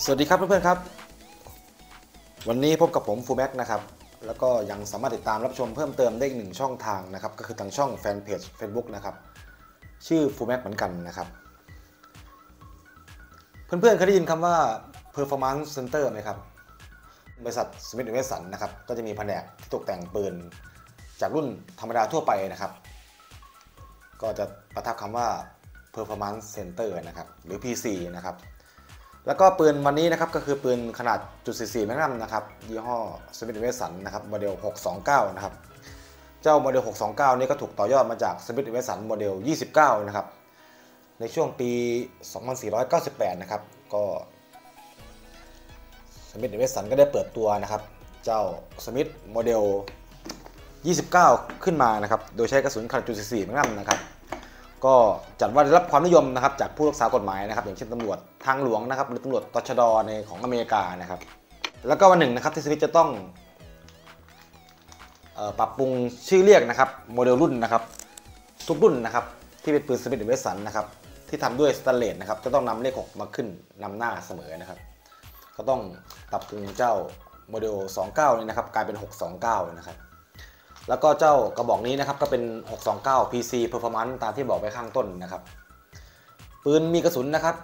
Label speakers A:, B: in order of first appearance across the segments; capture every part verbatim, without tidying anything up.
A: สวัสดีครับเพื่อนๆครับวันนี้พบกับผมฟูแม็กนะครับแล้วก็ยังสามารถติดตามรับชมเพิ่มเติมได้อีกหนึ่งช่องทางนะครับก็คือทางช่องแฟนเพจ Facebook นะครับชื่อฟูแม็กเหมือนกันนะครับเพื่อนๆเคยได้ยินคำว่า Performance Center ไหมครับบริษัท Smith แอนด์ Wesson นะครับก็จะมีแผนกที่ตกแต่งปืนจากรุ่นธรรมดาทั่วไปนะครับก็จะประทับคำว่า Performance Center นะครับหรือ พี ซี นะครับแล้วก็ปืนวันนี้นะครับก็คือปืนขนาดจุดสี่สิบสี่แมกนัมนะครับยี่ห้อ Smith แอนด์ Wesson นะครับโมเดลหกสองเก้านะครับเจ้าโมเดลหกสองเก้านี้ก็ถูกต่อยอดมาจาก Smith แอนด์ Wesson โมเดลยี่สิบเก้านะครับในช่วงปีสองพันสี่ร้อยเก้าสิบแปดนะครับก็ Smith แอนด์ Wesson ก็ได้เปิดตัวนะครับเจ้า Smith โมเดลยี่สิบเก้าขึ้นมานะครับโดยใช้กระสุนขนาดจุดสี่สิบสี่แมกนัมนะครับก็จัดว่าได้รับความนิยมนะครับจากผู้รักษากฎหมายนะครับอย่างเช่นตำรวจทางหลวงนะครับหรือตำรวจตชด.ในของอเมริกานะครับแล้วก็วันหนึ่งนะครับที่สมิธจะต้องปรับปรุงชื่อเรียกนะครับโมเดลรุ่นนะครับทุกรุ่นนะครับที่เป็นปืนสมิธ แอนด์ เวสสันนะครับที่ทำด้วยสแตนเลสนะครับจะต้องนำเลขหกมาขึ้นนำหน้าเสมอนะครับก็ต้องปรับปรุงเจ้าโมเดลสองสิบเก้านี่นะครับกลายเป็นหกสองเก้านะครับแล้วก็เจ้ากระบอกนี้นะครับก็เป็นหกสองเก้า พี ซี Performance ตามที่บอกไว้ข้างต้นนะครับปืนมีกระสุนนะครับ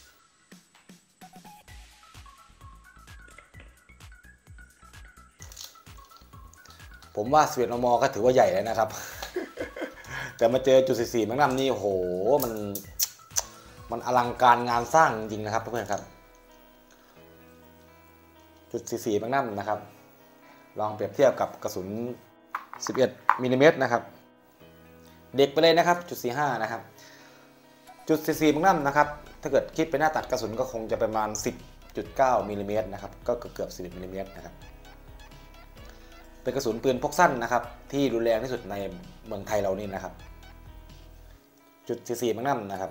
A: ผมว่าสิบเอ็ด มม. ก็ถือว่าใหญ่แล้วนะครับ แต่มาเจอจุดสี่สิบสี่แมกนัมนี่โหมันมันอลังการงานสร้างจริงๆนะครับเพื่อนๆครับจุดสี่สิบสี่แมกนัมนะครับลองเปรียบเทียบกับกระสุนสิบเอ็ดมิลลิเมตรนะครับเด็กไปเลยนะครับจุดสี่สิบห้านะครับจุดสี่สิบสี่แมกนัมนะครับถ้าเกิดคิดเป็นหน้าตัดกระสุนก็คงจะประมาณ สิบจุดเก้า มิลลิเมตรนะครับก็เกือบสิบเอ็ดมิลลิเมตรนะครับเป็นกระสุนปืนพกสั้นนะครับที่รุนแรงที่สุดในเมืองไทยเรานี่นะครับจุดสี่สิบสี่แมกนัมนะครับ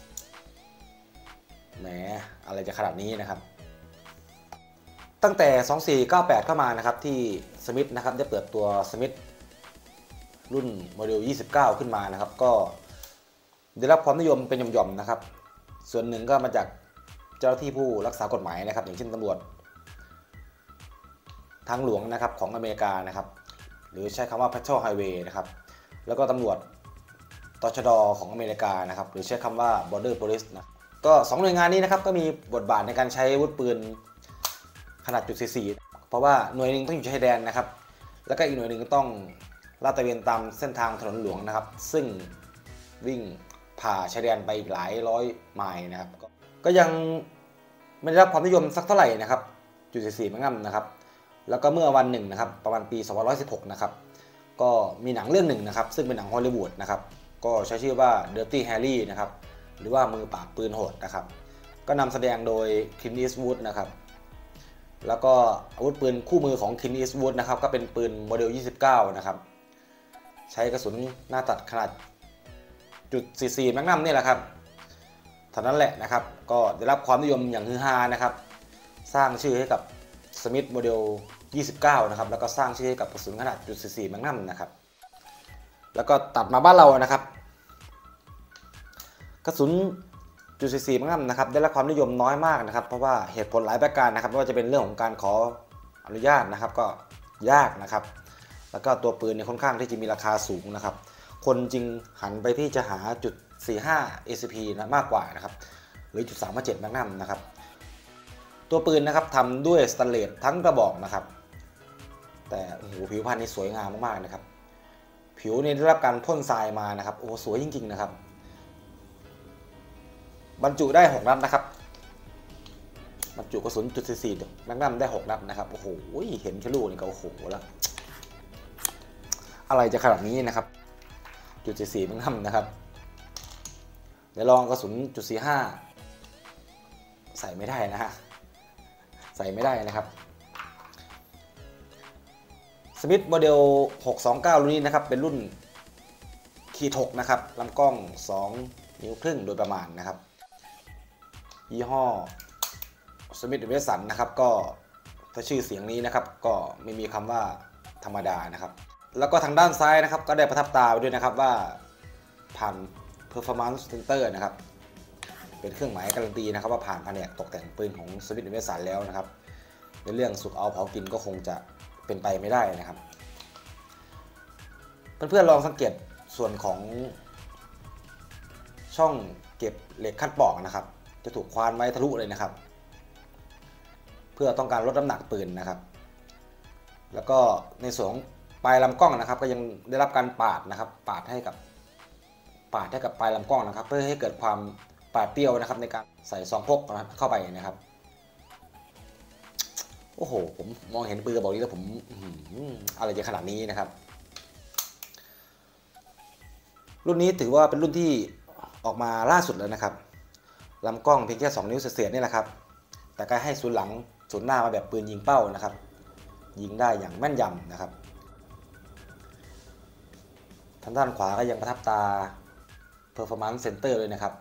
A: แหมอะไรจะขนาดนี้นะครับตั้งแต่สองพันสี่ร้อยเก้าสิบแปดเข้ามานะครับที่สมิธนะครับได้เปิดตัวสมิธรุ่นโมเดลยี่สิบเก้าขึ้นมานะครับก็ได้รับความนิยมเป็นหย่อมๆนะครับส่วนหนึ่งก็มาจากเจ้าหน้าที่ผู้รักษากฎหมายนะครับอย่างเช่นตำรวจทางหลวงนะครับของอเมริกานะครับหรือใช้คำว่า Patrol Highway นะครับแล้วก็ตำรวจตชด.ของอเมริกานะครับหรือใช้คำว่า Border Police นะก็สองหน่วยงานนี้นะครับก็มีบทบาทในการใช้อาวุธปืนขนาดจุดสี่สิบสี่เพราะว่าหน่วยหนึ่งต้องอยู่ชายแดนนะครับแล้วก็อีกหน่วยหนึ่งก็ต้องลาดตระเวนตามเส้นทางถนนหลวงนะครับซึ่งวิ่งผ่าชายแดนไปอีกหลายร้อยไมล์นะครับก็ยังไม่ได้รับความนิยมสักเท่าไหร่นะครับจุดสี่สิบสี่แมกนัมนะครับแล้วก็เมื่อวันหนึ่งนะครับประมาณปีสองพันหนึ่งร้อยสิบหกนะครับก็มีหนังเรื่องหนึ่งนะครับซึ่งเป็นหนังฮอลลีวูดนะครับก็ใช้ชื่อว่า Dirty Harry นะครับหรือว่ามือปราบปืนโหดนะครับก็นำแสดงโดย Clint Eastwood นะครับแล้วก็อาวุธปืนคู่มือของ Clint Eastwood นะครับก็เป็นปืนโมเดลยี่สิบเก้านะครับใช้กระสุนหน้าตัดขนาดจุดสี่สิบสี่แมกนัมนี่แหละครับเท่านั้นแหละนะครับก็ได้รับความนิยมอย่างฮือฮานะครับสร้างชื่อให้กับสมิธโมเดลยี่สิบเก้านะครับแล้วก็สร้างชื่อให้กับกระสุนขนาดจุดสี่สิบสี่แมกนัมนะครับแล้วก็ตัดมาบ้านเรานะครับกระสุนจุดสี่สิบสี่แมกนัมนะครับได้รับความนิยมน้อยมากนะครับเพราะว่าเหตุผลหลายประการนะครับไม่ว่าจะเป็นเรื่องของการขออนุญาตนะครับก็ยากนะครับแล้วก็ตัวปืนเนี่ยค่อนข้างที่จะมีราคาสูงนะครับคนจริงหันไปที่จะหาจุดสี่สิบห้า เอ ซี พี นะมากกว่านะครับหรือจุดสามสิบเจ็ดแมกนัมนะครับตัวปืนนะครับทำด้วยสแตนเลสทั้งกระบอกนะครับแต่โอ้โหผิวพรรณนี่สวยงามมากๆนะครับผิวนี่ได้รับการพ่นทรายมานะครับโอ้สวยจริงๆนะครับบรรจุได้หกนัดนะครับบรรจุกระสุนจุดสี่สิบสี่แมกนัมได้หกนัดนะครับโอ้โหเห็นแค่ลูกนี่ก็โอ้โหแล้วอะไรจะขนาดนี้นะครับจุดสี่สิบสี่แมกนัมนะครับเดี๋ยวลองกระสุนจุดสี่สิบห้าใส่ไม่ได้นะฮะใส่ไม่ได้นะครับสมิธโมเดลหกสองเก้ารุ่นนี้นะครับเป็นรุ่นขีดหกนะครับลำกล้องสองนิ้วครึ่งโดยประมาณนะครับยี่ห้อสมิธ แอนด์ เวสสันนะครับก็ถ้าชื่อเสียงนี้นะครับก็ไม่มีคำว่าธรรมดานะครับแล้วก็ทางด้านซ้ายนะครับก็ได้ประทับตาไปด้วยนะครับว่าผ่าน Performance Center นะครับเป็นเครื่องหมายการันตีนะครับว่าผ่านแผนกตกแต่งปืนของสมิธ แอนด์ เวสสันแล้วนะครับในเรื่องสุกเอาเผากินก็คงจะเป็นไปไม่ได้นะครับเพื่อนๆลองสังเกตส่วนของช่องเก็บเหล็กคัดปอกนะครับจะถูกควานไว้ทะลุเลยนะครับเพื่อต้องการลดน้ำหนักปืนนะครับแล้วก็ในส่วนของปลายลำกล้องนะครับก็ยังได้รับการปาดนะครับปาดให้กับปาดให้กับปลายลำกล้องนะครับเพื่อให้เกิดความปาดเปรี้ยวนะครับในการใส่ซองพกเข้าไปนะครับโอ้โหผมมองเห็นปืนกระบอกนี้แล้วผมอะไรจะขนาดนี้นะครับรุ่นนี้ถือว่าเป็นรุ่นที่ออกมาล่าสุดแล้วนะครับลำกล้องเพียงแค่สองนิ้วเศษๆนี่แหละครับแต่ก็ให้ศูนย์หลังศูนย์หน้ามาแบบปืนยิงเป้านะครับยิงได้อย่างแม่นยำนะครับทางด้านขวาก็ยังประทับตา Performance Center เลยนะครับ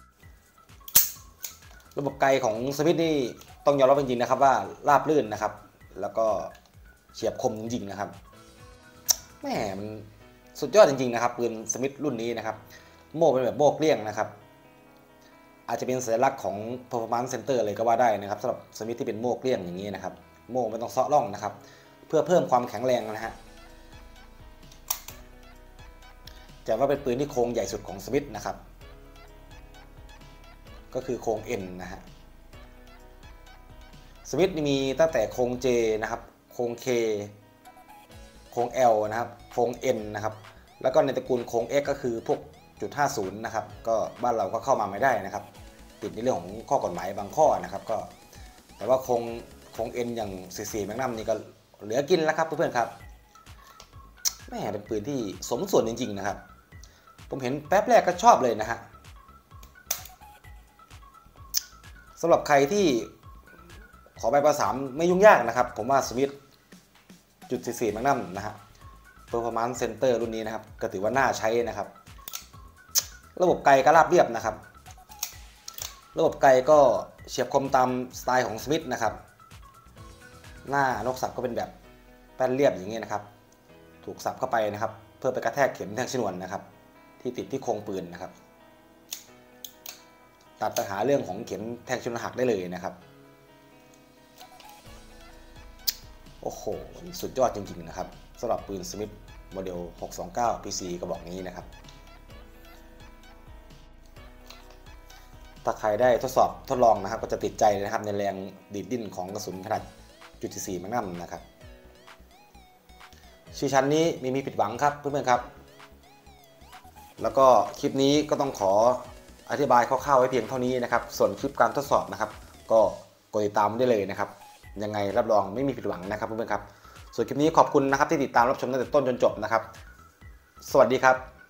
A: ระบบไกลของสมิธนี่ต้องยอมรับจริงๆนะครับว่าราบลื่นนะครับแล้วก็เฉียบคมจริงๆนะครับแหมมันสุดยอดจริงๆนะครับปืนสมิธรุ่นนี้นะครับโม่เป็นแบบโม่เกลี้ยงนะครับอาจจะเป็นสัญลักษณ์ของ Performance Center เลยก็ว่าได้นะครับสำหรับสมิธที่เป็นโม่เกลี้ยงอย่างนี้นะครับโม่ไม่ต้องเซาะร่องนะครับเพื่อเพิ่มความแข็งแรงนะฮะจะว่าเป็นปืนที่โครงใหญ่สุดของสมิธนะครับก็คือโครง N นะฮะสมิธมีตั้งแต่โครง J นะครับโครง K โครง L นะครับโครง N นะครับแล้วก็ในตระกูลโครง X ก็คือพวกจุดห้าสิบนะครับก็บ้านเราก็เข้ามาไม่ได้นะครับติดในเรื่องของข้อกฎหมายบางข้อนะครับก็แต่ว่าโครงโครง N อย่างสี่สิบสี่แมกนัมนี่ก็เหลือกินแล้วครับเพื่อนๆครับแม่เป็นปืนที่สมส่วนจริงๆนะครับผมเห็นแป๊บแรกก็ชอบเลยนะฮะสำหรับใครที่ขอใบประสามไม่ยุ่งยากนะครับผมว่าสมิธจุดสี่สิบสี่แมกนัมนะฮะ Performance Center รุ่นนี้นะครับก็ถือว่าน่าใช้นะครับระบบไกลก็ราบเรียบนะครับระบบไกลก็เฉียบคมตามสไตล์ของสมิธนะครับหน้านกสับก็เป็นแบบแป้นเรียบอย่างนี้นะครับถูกสับเข้าไปนะครับเพื่อไปกระแทกเข็มแทงชนวนนะครับที่ติดที่โครงปืนนะครับตัดปัญหาเรื่องของเข็มแทงชนวนหักได้เลยนะครับโอ้โหสุดยอดจริงๆนะครับสำหรับปืนสมิธโมเดลหกสองเก้า พี ซี กระบอกนี้นะครับถ้าใครได้ทดสอบทดลองนะครับก็จะติดใจนะครับในแรงดีดดิ้นของกระสุนขนาดจุดสี่สิบสี่แมกนัมนะครับชื่อชั้นนี้มีมีผิดหวังครับเพื่อนๆครับแล้วก็คลิปนี้ก็ต้องขออธิบายคร่าวๆไว้เพียงเท่านี้นะครับส่วนคลิปการทดสอบนะครับก็กดติดตามได้เลยนะครับยังไงรับรองไม่มีผิดหวังนะครับเพื่อนๆครับส่วนคลิปนี้ขอบคุณนะครับที่ติดตามรับชมตั้งแต่ต้นจนจบนะครับสวัสดีครับ